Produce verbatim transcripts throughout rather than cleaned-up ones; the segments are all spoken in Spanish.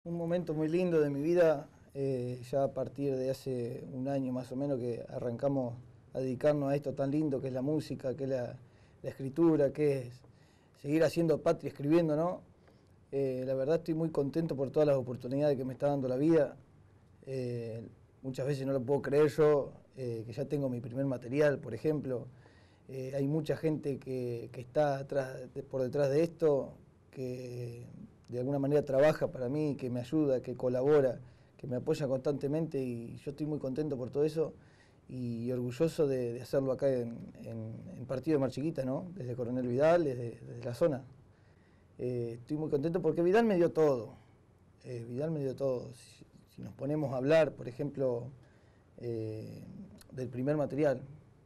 Un momento muy lindo de mi vida, eh, ya a partir de hace un año más o menos que arrancamos a dedicarnos a esto tan lindo que es la música, que es la, la escritura, que es seguir haciendo patria, escribiendo, ¿no? Eh, la verdad estoy muy contento por todas las oportunidades que me está dando la vida. Eh, muchas veces no lo puedo creer yo, eh, que ya tengo mi primer material, por ejemplo. Eh, hay mucha gente que, que está atrás, de, por detrás de esto, que de alguna manera trabaja para mí, que me ayuda, que colabora, que me apoya constantemente, y yo estoy muy contento por todo eso y orgulloso de, de hacerlo acá en, en, en Partido de Mar Chiquita, ¿no? Desde Coronel Vidal, desde, desde la zona. Eh, estoy muy contento porque Vidal me dio todo, eh, Vidal me dio todo. Si, si nos ponemos a hablar, por ejemplo, eh, del primer material,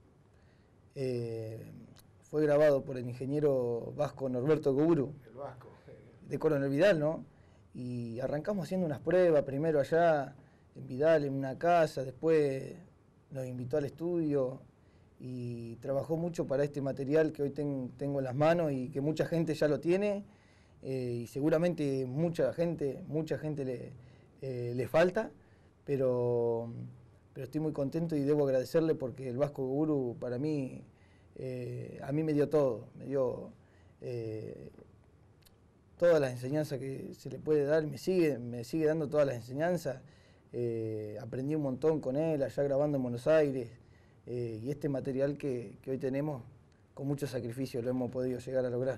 eh, fue grabado por el ingeniero vasco Norberto Goburu, el vasco, de Coronel Vidal, ¿no? Y arrancamos haciendo unas pruebas, primero allá en Vidal, en una casa, después nos invitó al estudio y trabajó mucho para este material que hoy ten, tengo en las manos y que mucha gente ya lo tiene, eh, y seguramente mucha gente, mucha gente le, eh, le falta, pero, pero estoy muy contento y debo agradecerle porque el Vasco Goburu para mí, eh, a mí me dio todo, me dio eh, todas las enseñanzas que se le puede dar, me sigue, me sigue dando todas las enseñanzas. Eh, aprendí un montón con él, allá grabando en Buenos Aires, eh, y este material que, que hoy tenemos, con mucho sacrificio lo hemos podido llegar a lograr.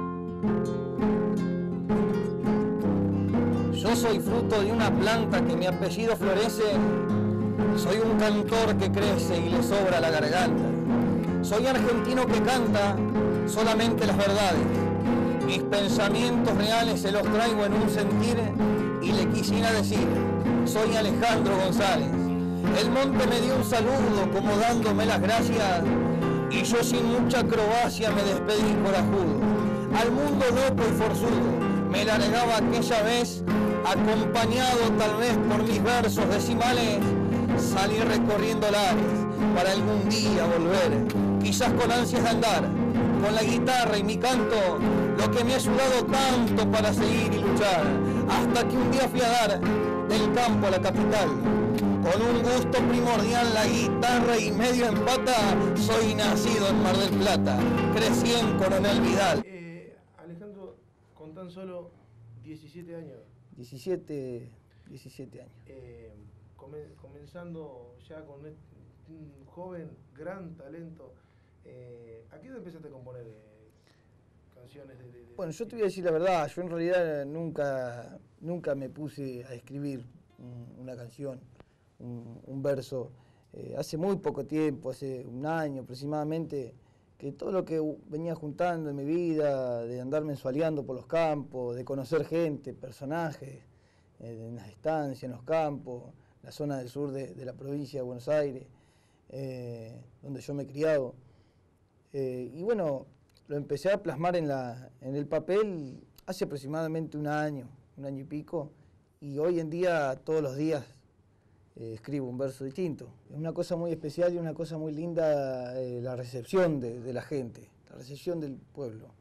Yo soy fruto de una planta que mi apellido florece, soy un cantor que crece y le sobra la garganta, soy argentino que canta solamente las verdades. Mis pensamientos reales se los traigo en un sentir y le quisiera decir, soy Alejandro González. El monte me dio un saludo como dándome las gracias y yo sin mucha acrobacia me despedí corajudo. Al mundo loco y forzudo me largaba aquella vez, acompañado tal vez por mis versos decimales, salí recorriendo lares para algún día volver, quizás con ansias de andar, con la guitarra y mi canto, lo que me ha ayudado tanto para seguir y luchar, hasta que un día fui a dar del campo a la capital, con un gusto primordial la guitarra y medio en pata, soy nacido en Mar del Plata, crecí en Coronel Vidal. Eh, Alejandro, con tan solo diecisiete años. diecisiete, diecisiete años. Eh, come, comenzando ya con un joven, gran talento. Eh, ¿A qué edad empezaste a componer eh, canciones de, de, de Bueno, yo te voy a decir la verdad, yo en realidad nunca, nunca me puse a escribir un, una canción, un, un verso. Eh, hace muy poco tiempo, hace un año aproximadamente, que todo lo que venía juntando en mi vida, de andar mensualeando por los campos, de conocer gente, personajes, eh, en las estancias, en los campos, la zona del sur de, de la provincia de Buenos Aires, eh, donde yo me he criado. Eh, y bueno, lo empecé a plasmar en, la, en el papel hace aproximadamente un año, un año y pico, y hoy en día, todos los días, eh, escribo un verso distinto. Es una cosa muy especial y una cosa muy linda, eh, la recepción de, de la gente, la recepción del pueblo.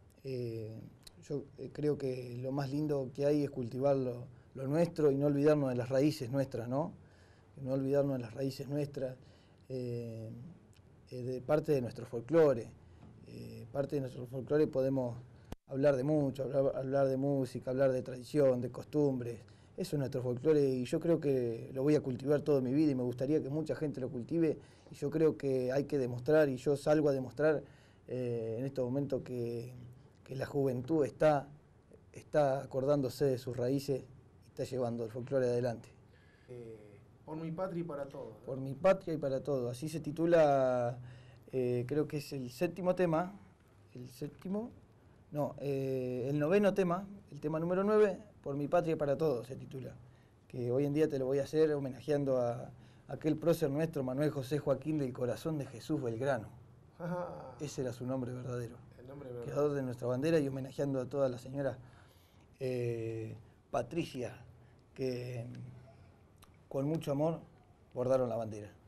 Eh, yo eh, creo que lo más lindo que hay es cultivar lo, lo nuestro y no olvidarnos de las raíces nuestras, ¿no? No olvidarnos de las raíces nuestras. Eh, de parte de nuestro folclore, eh, parte de nuestro folclore podemos hablar de mucho, hablar, hablar de música, hablar de tradición, de costumbres, eso es nuestro folclore y yo creo que lo voy a cultivar toda mi vida y me gustaría que mucha gente lo cultive y yo creo que hay que demostrar y yo salgo a demostrar eh, en estos momentos que, que la juventud está, está acordándose de sus raíces y está llevando el folclore adelante. Eh... Por mi patria y para todos, ¿no? Por mi patria y para todos. Así se titula, eh, creo que es el séptimo tema, el séptimo, no, eh, el noveno tema, el tema número nueve, Por mi patria y para todos se titula. Que hoy en día te lo voy a hacer homenajeando a, a aquel prócer nuestro, Manuel José Joaquín del Corazón de Jesús Belgrano. Ajá. Ese era su nombre verdadero. El nombre verdadero. Creador de nuestra bandera y homenajeando a toda la señora eh, Patricia, que con mucho amor bordaron la bandera.